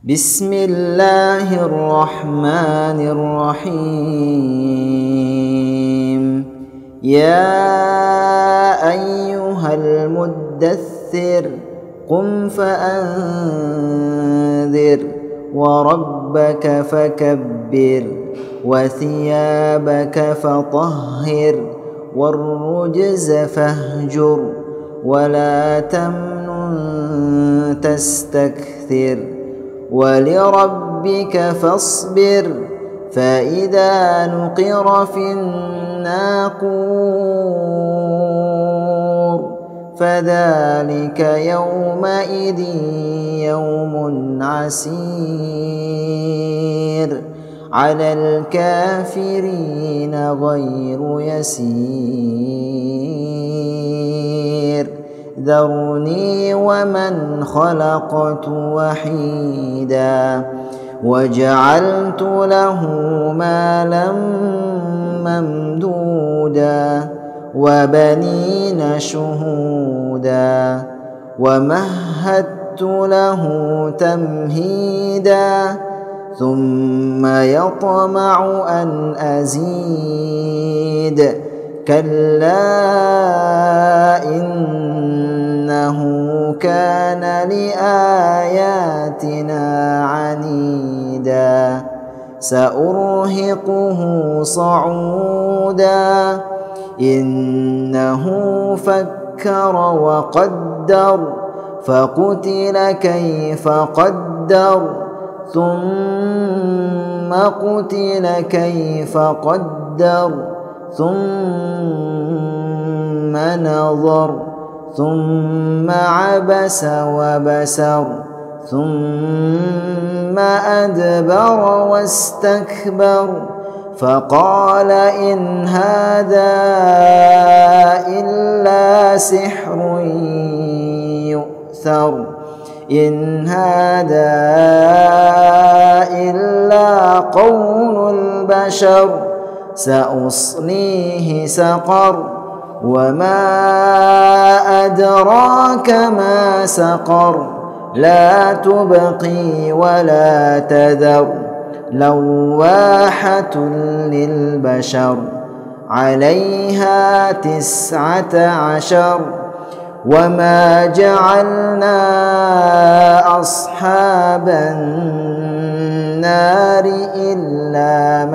بسم الله الرحمن الرحيم. يا أيها المدثر قم فأنذر وربك فكبر وثيابك فطهر والرجز فاهجر ولا تمنن تستكثر ولربك فاصبر فإذا نقر في الناقور فذلك يومئذ يوم عسير على الكافرين غير يسير ذرني ومن خلقت وحيدا وجعلت له مالا ممدودا وبنين شهودا ومهدت له تمهيدا ثم يطمع أن أزيد كلا إنه كان لآياتنا عنيدا سأرهقه صعودا إنه فكر وقدر فقتل كيف قدر ثم قتل كيف قدر ثم نظر ثم عبس وبسر ثم أدبر واستكبر فقال إن هذا إلا سحر يؤثر إن هذا إلا قول البشر سأصليه سقر وما أدراك ما سقر لا تبقي ولا تذر لواحة للبشر عليها 19 وما جعلنا أصحاب النار إلا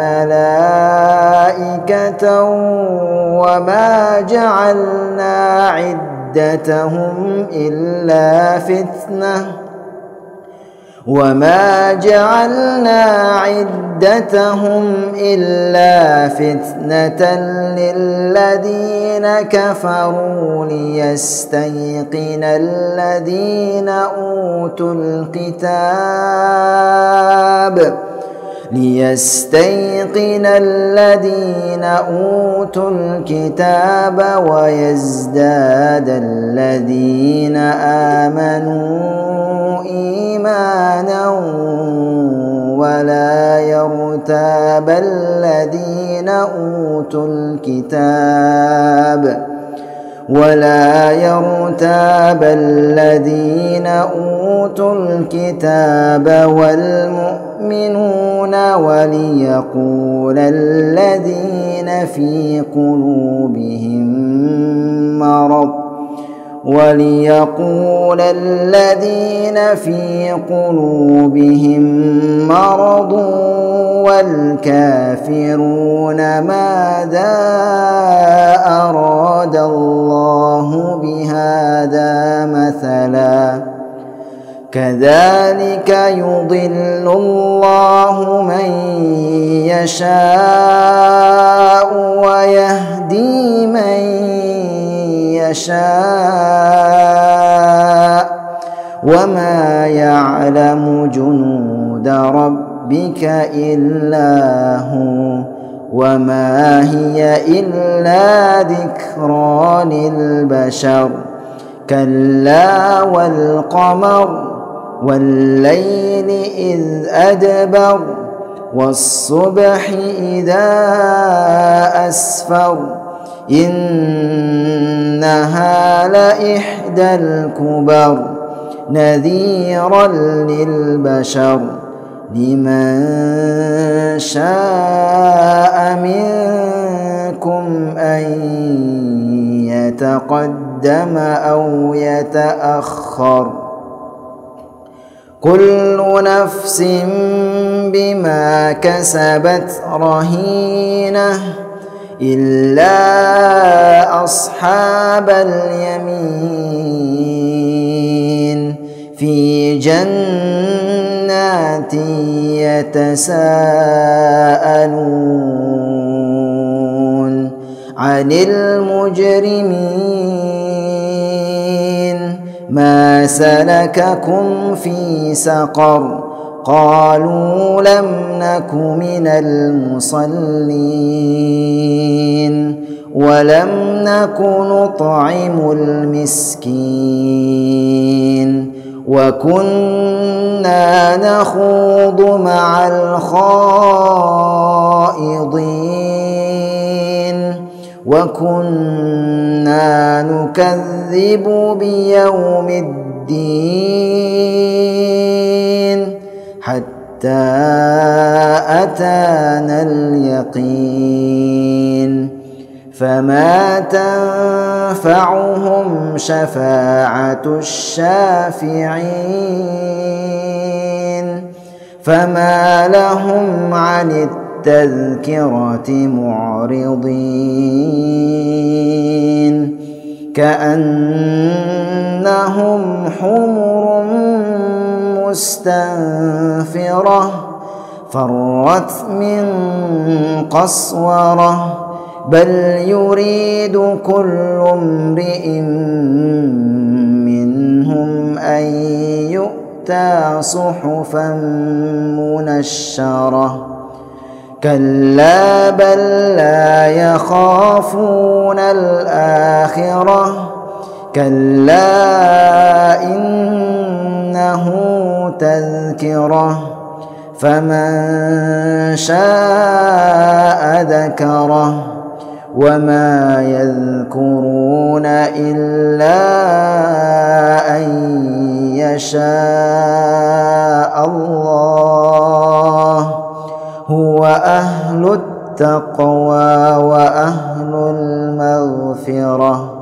ملائكة وما جعلنا عدتهم إلا فتنة للذين كفروا ليستيقن الذين أوتوا الكتاب ويزداد الذين آمنوا إيمانا ولا يرتاب الذين أوتوا الكتاب والمؤمنون وليقول الذين في قلوبهم مرض والكافرون ماذا أراد الله بهذا مثلا كذلك يضل الله من يشاء ويهدي من يشاء وما يعلم جنود ربك إلا هو وما هي إلا ذكرى للبشر كلا والقمر والليل إذ أدبر والصبح إذا أسفر إنها لإحدى الكبر نذيرا للبشر لمن شاء منكم أن يتقدم أو يتأخر كل نفس بما كسبت رهينة إلا أصحاب اليمين في جنات يتساءلون عن المجرمين ما سلككم في سقر قالوا لم نك من المصلين ولم نك نطعم المسكين وكنا نخوض مع الخائضين وكنا نكذب بيوم الدين حتى أتانا اليقين فما تنفعهم شفاعة الشافعين فما لهم عن التذكرة معرضين كأنهم حمر مستنفرة فرت من قسورة بل يريد كل امرئ منهم أن يؤتى صحفا منشرة كلا بل لا يخافون الآخرة كلا إنه تذكرة فمن شاء ذكره وما يذكرون إلا أن يشاء الله هو أهل التقوى وأهل المغفرة